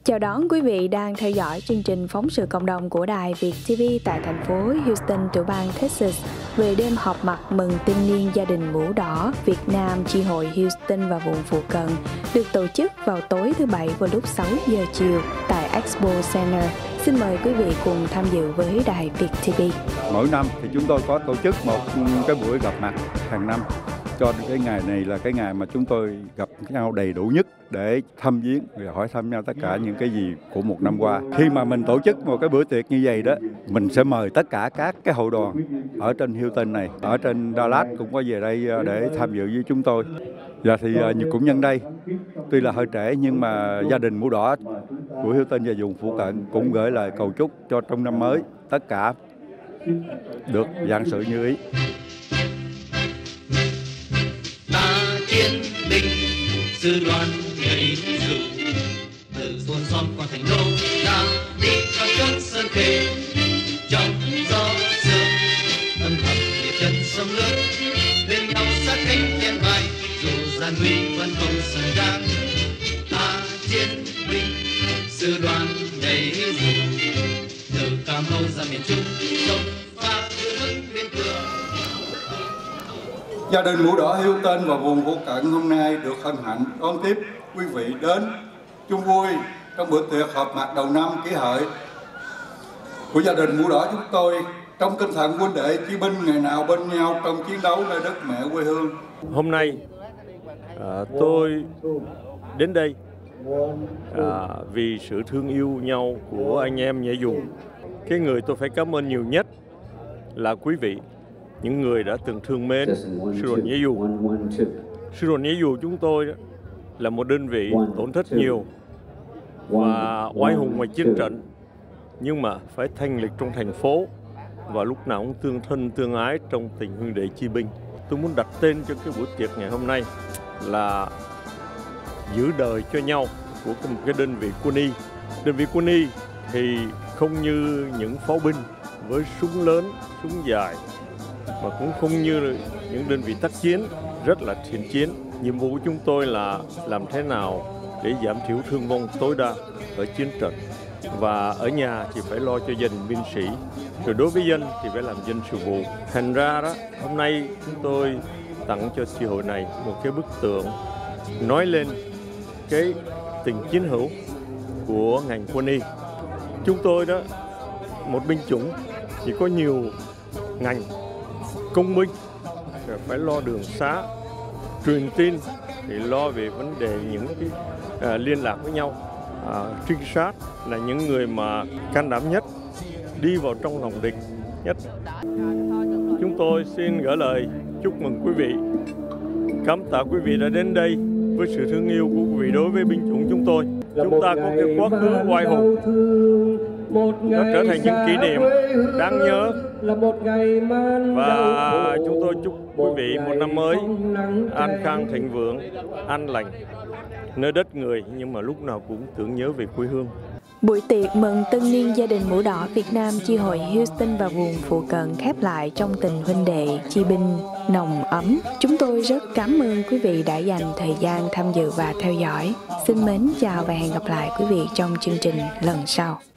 Chào đón quý vị đang theo dõi chương trình phóng sự cộng đồng của đài Việt TV tại thành phố Houston, tiểu bang Texas về đêm họp mặt mừng tinh niên gia đình mũ đỏ Việt Nam chi hội Houston và vùng phụ cận, được tổ chức vào tối thứ Bảy vào lúc 6 giờ chiều tại Expo Center. Xin mời quý vị cùng tham dự với đài Việt TV. Mỗi năm thì chúng tôi có tổ chức một cái buổi gặp mặt hàng năm. Cho cái ngày này là cái ngày mà chúng tôi gặp nhau đầy đủ nhất để thăm viếng và hỏi thăm nhau tất cả những cái gì của một năm qua. Khi mà mình tổ chức một cái bữa tiệc như vậy đó, mình sẽ mời tất cả các cái hội đoàn ở trên Houston này, ở trên Dallas cũng có về đây để tham dự với chúng tôi. Và thì cũng nhân đây, tuy là hơi trễ nhưng mà gia đình mũ đỏ của Houston và vùng phụ cận cũng gửi lời cầu chúc cho trong năm mới tất cả được vạn sự như ý. Chiến binh sư đoàn nhảy dù từ thôn xóm qua thành đô, ta đi trong chốn sơn khê trong gió sương âm thầm nhịp chân sông nước bên nhau sát cánh trên vai dù gian nguy vẫn không sợ gan. Ta chiến binh sư đoàn nhảy dù từ Cà Mau ra miền Trung sông pha vững biên cương. Gia đình mũ đỏ Houston và vùng phụ cận hôm nay được hân hạnh đón tiếp quý vị đến chung vui trong bữa tiệc họp mặt đầu năm kỷ hợi của gia đình mũ đỏ chúng tôi, trong tinh thần huynh đệ chí binh ngày nào bên nhau trong chiến đấu nơi đất mẹ quê hương. Hôm nay tôi đến đây vì sự thương yêu nhau của anh em nhảy dù. Cái người tôi phải cảm ơn nhiều nhất là quý vị, những người đã từng thương mến sư đoàn nhảy dù. Sư đoàn nhảy dù chúng tôi là một đơn vị tổn thất nhiều và oai hùng ngoài chiến trận, nhưng mà phải thanh lịch trong thành phố và lúc nào cũng tương thân tương ái trong tình huynh đệ chi binh. Tôi muốn đặt tên cho cái buổi tiệc ngày hôm nay là giữ đời cho nhau của một cái đơn vị quân y. Đơn vị quân y thì không như những pháo binh với súng lớn, súng dài, mà cũng không như những đơn vị tác chiến rất là thiện chiến. Nhiệm vụ của chúng tôi là làm thế nào để giảm thiểu thương vong tối đa ở chiến trận, và ở nhà thì phải lo cho gia đình binh sĩ, rồi đối với dân thì phải làm dân sự vụ. Thành ra đó, hôm nay chúng tôi tặng cho chi hội này một cái bức tượng nói lên cái tình chiến hữu của ngành quân y. Chúng tôi đó, một binh chủng thì có nhiều ngành công binh phải lo đường xá, truyền tin thì lo về vấn đề những cái liên lạc với nhau, trinh sát là những người mà can đảm nhất, đi vào trong lòng địch nhất. Chúng tôi xin gửi lời chúc mừng quý vị, cảm tạ quý vị đã đến đây với sự thương yêu của quý vị đối với binh chủng chúng tôi. Chúng ta có cái quá khứ oai hùng, nó trở thành những kỷ niệm đáng nhớ, và chúng tôi chúc quý vị một năm mới an khang thịnh vượng, an lành, nơi đất người nhưng mà lúc nào cũng tưởng nhớ về quê hương. Buổi tiệc mừng tân niên gia đình mũ đỏ Việt Nam chi hội Houston và vùng phụ cận khép lại trong tình huynh đệ chi binh nồng ấm. Chúng tôi rất cảm ơn quý vị đã dành thời gian tham dự và theo dõi. Xin mến chào và hẹn gặp lại quý vị trong chương trình lần sau.